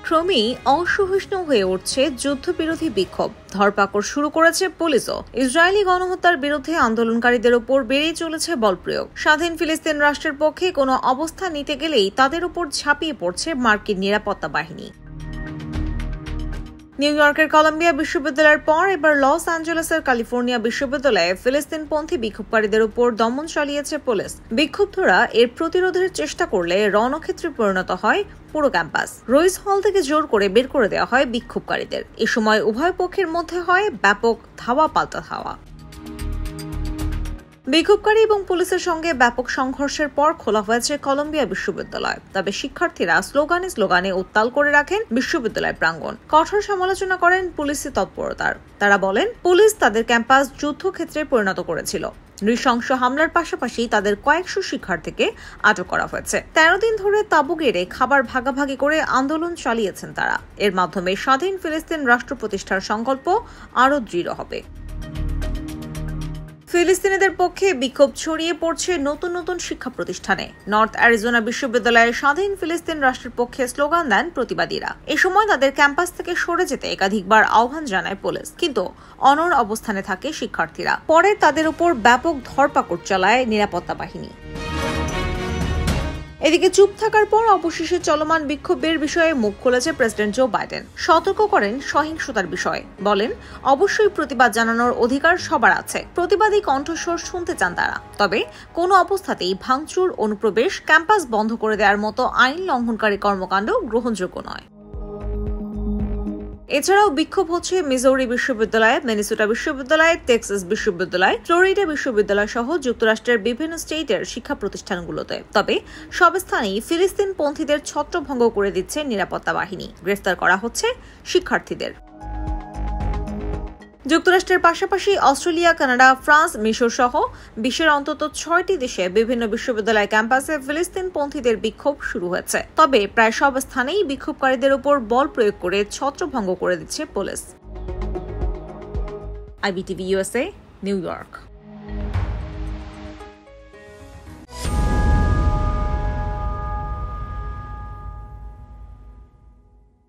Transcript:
ক্রমেই অসহিষ্ণু হয়ে উঠছে যুদ্ধবিরোধী বিক্ষোভ। ধরপাকড় শুরু করেছে পুলিশও। ইসরায়েলি গণহত্যার বিরুদ্ধে আন্দোলনকারীদের উপর বেড়েই চলেছে বলপ্রয়োগ। স্বাধীন ফিলিস্তিন রাষ্ট্রের পক্ষে কোনো অবস্থান নিতে গেলেই তাদের উপর ঝাঁপিয়ে পড়ছে মার্কিন নিরাপত্তা বাহিনী। নিউ ইয়র্কের কলম্বিয়া বিশ্ববিদ্যালয়ের পর এবার লস অ্যাঞ্জেলেসের ক্যালিফোর্নিয়া বিশ্ববিদ্যালয়ে ফিলিস্তিনপন্থী বিক্ষোভকারীদের উপর দমন চালিয়েছে পুলিশ। বিক্ষুব্ধরা এর প্রতিরোধের চেষ্টা করলে রণক্ষেত্রে পরিণত হয় পুরো ক্যাম্পাস। রইস হল থেকে জোর করে বের করে দেওয়া হয় বিক্ষোভকারীদের। এ সময় উভয় পক্ষের মধ্যে হয় ব্যাপক ধাওয়া পাল্টা ধাওয়া। বিক্ষোভকারী এবং পুলিশের সঙ্গে ব্যাপক সংঘর্ষের পর খোলা হয়েছে কলম্বিয়া বিশ্ববিদ্যালয়। তবে শিক্ষার্থীরা স্লোগানে উত্তাল করে রাখেন বিশ্ববিদ্যালয় প্রাঙ্গণ। কঠোর সমালোচনা করেন পুলিশি তৎপরতার। তারা বলেন, পুলিশ তাদের ক্যাম্পাস যুদ্ধক্ষেত্রে পরিণত করেছিল। নৃশংস হামলার পাশাপাশি তাদের কয়েকশো শিক্ষার্থীকে আটক করা হয়েছে। 13 দিন ধরে তাঁবু গেড়ে খাবার ভাগাভাগি করে আন্দোলন চালিয়েছেন তারা। এর মাধ্যমে স্বাধীন ফিলিস্তিন রাষ্ট্র প্রতিষ্ঠার সংকল্প আরও দৃঢ় হবে। ফিলিস্তিনিদের পক্ষে বিক্ষোভ ছড়িয়ে পড়ছে নতুন নতুন শিক্ষা প্রতিষ্ঠানে। নর্থ অ্যারিজোনা বিশ্ববিদ্যালয়ে স্বাধীন ফিলিস্তিন রাষ্ট্রের পক্ষে স্লোগান দেন প্রতিবাদীরা। এ সময় তাদের ক্যাম্পাস থেকে সরে যেতে একাধিকবার আহ্বান জানায় পুলিশ, কিন্তু অনড় অবস্থানে থাকে শিক্ষার্থীরা। পরে তাদের উপর ব্যাপক ধরপাকড় চালায় নিরাপত্তা বাহিনী। এদিকে চুপ থাকার পর অবশেষে চলমান বিক্ষোভের বিষয়ে মুখ খুলেছে প্রেসিডেন্ট জো বাইডেন। সতর্ক করেন সহিংসতার বিষয়ে। বলেন, অবশ্যই প্রতিবাদ জানানোর অধিকার সবার আছে। প্রতিবাদী কণ্ঠস্বর শুনতে চান তারা। তবে কোনো অবস্থাতেই ভাঙচুর, অনুপ্রবেশ, ক্যাম্পাস বন্ধ করে দেওয়ার মতো আইন লঙ্ঘনকারী কর্মকাণ্ড গ্রহণযোগ্য নয়। এছাড়াও বিক্ষোভ হচ্ছে মিজৌরি বিশ্ববিদ্যালয়, মিনেসোটা বিশ্ববিদ্যালয়, টেক্সাস বিশ্ববিদ্যালয়, ফ্লোরিডা বিশ্ববিদ্যালয় সহ যুক্তরাষ্ট্রের বিভিন্ন স্টেটের শিক্ষা প্রতিষ্ঠানগুলোতে। তবে সব স্থানেই ফিলিস্তিনপন্থীদের ছত্রভঙ্গ করে দিচ্ছে নিরাপত্তা বাহিনী। গ্রেফতার করা হচ্ছে শিক্ষার্থীদের। যুক্তরাষ্ট্রের পাশাপাশি অস্ট্রেলিয়া, কানাডা, ফ্রান্স, মিশর সহ বিশ্বের অন্তত 6টি দেশে বিভিন্ন বিশ্ববিদ্যালয় ক্যাম্পাসে ফিলিস্তিনপন্থীদের বিক্ষোভ শুরু হয়েছে। তবে প্রায় সব স্থানেই বিক্ষোভকারীদের উপর বল প্রয়োগ করে ছত্রভঙ্গ করে দিচ্ছে police. IBTV USA, New York.